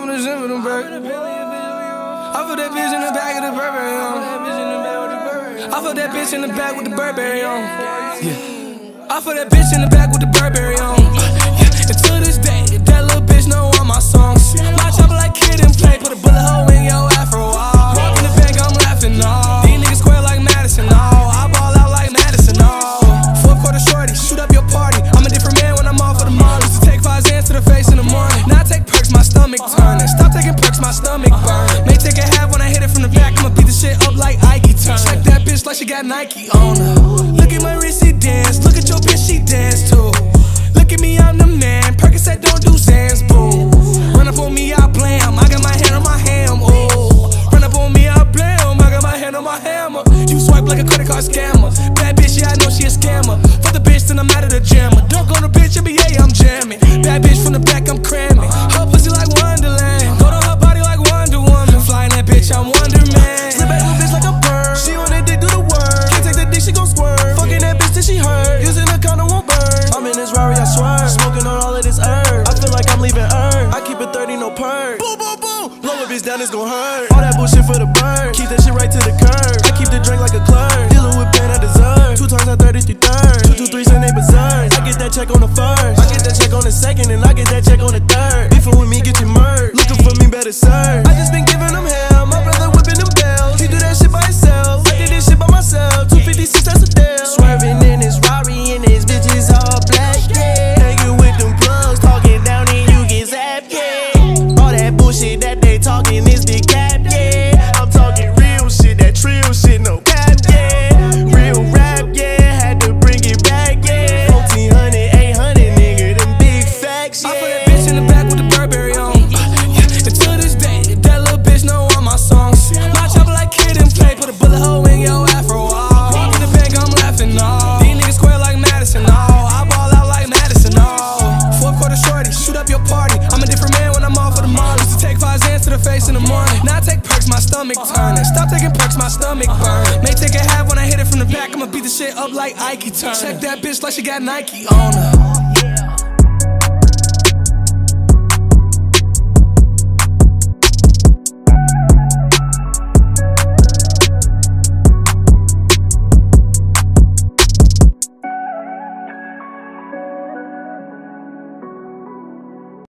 from the gym for them back. I put that bitch in the back of the Burberry on. I put that bitch in the back with the Burberry on. Yeah. I put that bitch in the back with the Burberry on. Yeah. And to this day, that little bitch know all my songs. My chopper like Kid and Play, put a bullet hole in your afro. Walk in the bank, I'm laughing, no. These niggas square like Madison, no. I ball out like Madison, no. Fourth quarter shorty, shoot up your party. I'm a different man when I'm off of the molly. Used to take 5 Xans to the face in the morning. Now I take perks, my stomach turning. Stop taking perks, my stomach burning. May take a half when I hit it from the back. I'ma beat the shit up like Ike turn. Check that bitch like she got Nike on her. Look at my wrist, she dance. Look at your bitch, she dance too. Look at me, I'm the man. Percocet don't do Xans, boom. Run up on me, I blam. I got my hand on my ham, ooh. Run up on me, I blam. I got my hand on my hammer. You swipe like a credit card scammer. Bad bitch, yeah, I know she a scammer. Fuck the bitch, then I'm out of the jammer. Dunk on the bitch, NBA, I'm jamming. Bad bitch from the back, I'm cramming. Her pussy like Wonderland. Go to her body like Wonder Woman. Flying that bitch, I'm Wonder Man. Slip back little bitch like a bird. She on that dick, do the work. Can't take that dick, she gon' swerve. Fucking that bitch till she hurt. Using the condom won't burn. I'm in this Rari, I swear. Smoking on all of this herb. I feel like I'm leaving Earth. I keep it 30, no perk. Boom, boom, boom. Blow a bitch down, it's gon' hurt. All that bullshit for the bird. Keep that shit right to the curb. I keep the drink like a clerk. Dealing with pain I deserve. 2 times I 33 thirds. 2 2 3s and they berserk. I get that check on the first. I get that check on the second, and I get that check on the third. Beefing with me, get you murked. Looking for me, better serve. I just been giving them hell. My brother whipping them bells. He do that shit by himself. I did this shit by myself. 256, that's a deal. Swerving in his Rari and his bitches all black, yeah. Hanging with them plugs, talking down and you get zapped, yeah. All that bullshit that they talking is the cap, yeah. I'm talking real shit, that trill shit, no cap, yeah. Real rap, yeah, had to bring it back, yeah. 1400, 800, nigga, them big facts, yeah. I put that bitch in the back with the Burberry on. Yeah. And to this day, that little bitch know all my songs. My chopper like Kid and Play, put a bullet hole in your afro. Walk in the bank, I'm laughing, no. These niggas square like Madison, no. I ball out like Madison, no. Fourth quarter shorty, shoot up your party. I'm a different man when I'm off of the molly. Used to take 5 Xans to the face in the morning. Now I take perks, my stomach turning. Stop taking perks, my stomach burning. May take a half when I hit it from the back. I'ma beat the shit up like Ike turn. Check that bitch like she got Nike on her.